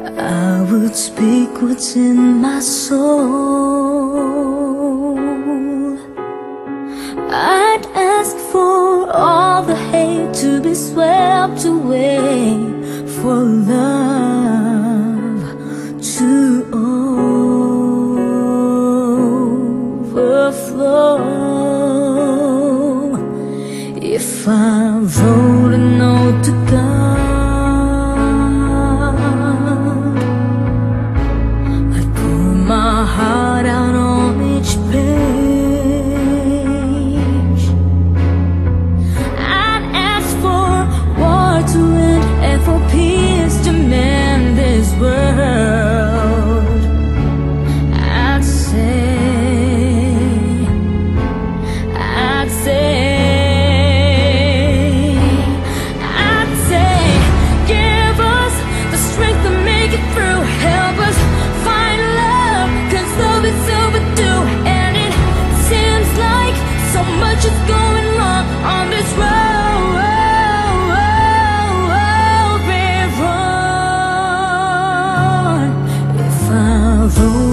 I would speak what's in my soul. I'd ask for all the hate to be swept away, for love to overflow. If I wrote a note to God, I'd pour my heart out on each page. I'd ask for war to end and for peace to mend this world. I'd say give us the strength to make it through. Help us find love, 'cause love is overdue. And it seems like so much is going wrong on this road we're on. If I wrote